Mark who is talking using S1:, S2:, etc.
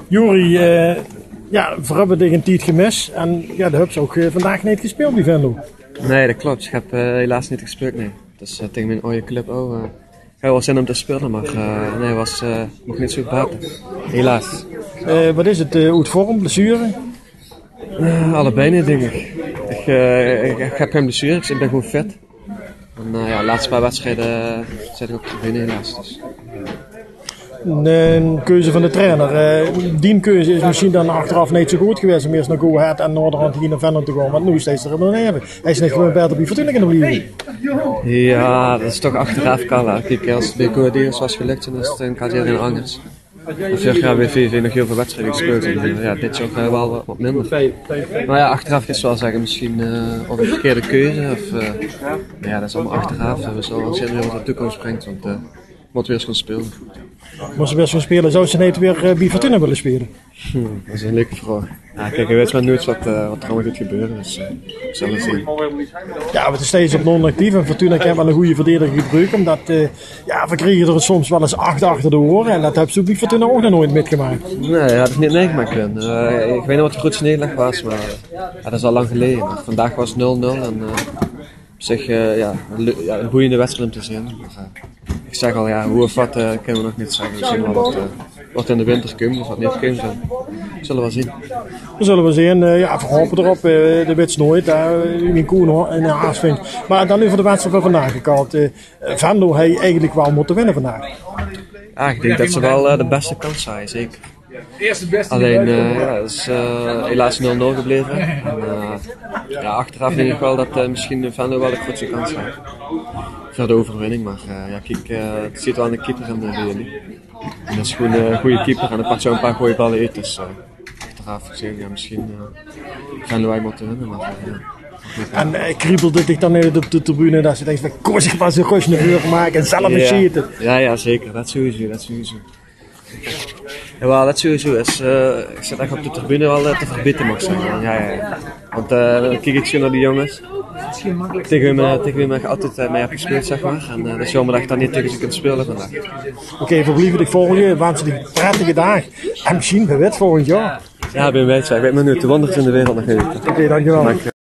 S1: Juri, ja, we hebben tegen een tijd gemist en ja, de Hubs ook vandaag niet gespeeld die Venlo.
S2: Nee, dat klopt. Ik heb helaas niet gespeeld, nee. Dus tegen mijn oude club ook. Ik had wel zin om te spelen, maar nee, was nog niet zo buiten. Helaas.
S1: Wat is het? Hoe het vorm, blessure?
S2: Allebei niet, denk ik. Ik heb geen blessure, dus ik ben gewoon fit. En ja, de laatste paar wedstrijden zit ik op de tribune helaas. Dus.
S1: Een keuze van de trainer. Die keuze is misschien dan achteraf niet zo goed geweest om eerst naar Go Ahead en Noorderhand hier naar Venlo te gaan. Want nu steeds er beneden. Hij is niet gewoon beter bij Fortuna kunnen blijven.
S2: Ja, dat is toch achteraf kan. Kijk, als het bij Go Ahead was gelukt, dan is het een keer in anders. Vorig jaar bij VV nog heel veel wedstrijden gespeeld en ja, dit is ook wel wat minder. Maar ja, achteraf kan je wel zeggen, misschien of een verkeerde keuze. Of, ja, dat is allemaal achteraf. We zullen wel zien wat de toekomst brengt, want we moeten weer eens gaan spelen.
S1: Moest ze best gaan spelen, zou ze niet weer bij Fortuna willen spelen?
S2: Dat is een leuke vraag. Ja, kijk, je weet maar nooit wat er allemaal gaat gebeuren, dus we zullen zien.
S1: Ja, we zijn steeds op non-actief en Fortuna kan wel een goede verdediger gebruiken, omdat ja, we kregen er soms wel eens 8 achter de oren en dat hebben ze bij Fortuna ook nog nooit metgemaakt.
S2: Nee, dat had ik niet meegemaakt. Ik weet niet wat de grootste nederlaag was, maar ja, dat is al lang geleden. Maar vandaag was 0-0 en op zich ja, een boeiende wedstrijd om te zien. Maar, ik zeg al, ja, hoe of wat kunnen we nog niet zeggen. We zien wel wat in de winter komt of wat niet komt. Zullen we wel zien.
S1: We zullen wel zien. Ja, we hopen erop. De wits nooit. In Koen en Haasvink. Maar dan nu voor de wedstrijd van vandaag gekald. Venlo heeft eigenlijk wel moeten winnen vandaag.
S2: Ja, ik denk dat ze wel de beste kans zijn, zeker. Alleen, ja, het is helaas 0-0 gebleven. En, ja, achteraf denk ik wel dat misschien Venlo wel de grootste kans heeft. Voor de overwinning, maar ja, kijk, het zit wel aan de keeper in de reëling. En dat is gewoon een goede keeper en hij pakt zo een paar goede ballen uit. Dus achteraf gezien, ja, misschien Venlo wij moeten winnen, maar ja.
S1: En kriebelde dit dan op de tribune dat ze denkt van kom zich maar zo'n rustje naar voren maken en zelf een shit.
S2: Ja, zeker. Dat sowieso. Ja, dat sowieso. Ik zit echt op de tribune wel te verbieten, mag ik zeggen. Ja. Want dan kijk ik zo naar die jongens. Tegen wie ik altijd mee heb gespeeld, zeg maar. En dat is jammer dat ik daar niet tegen ze kunt spelen vandaag.
S1: Oké, verblieven ik volgend jaar. Wensen die prettige dag. En misschien bij wet volgend jaar.
S2: Ja, ben wij. Ik weet maar nu, de wonders in de wereld nog even.
S1: Oké, dankjewel.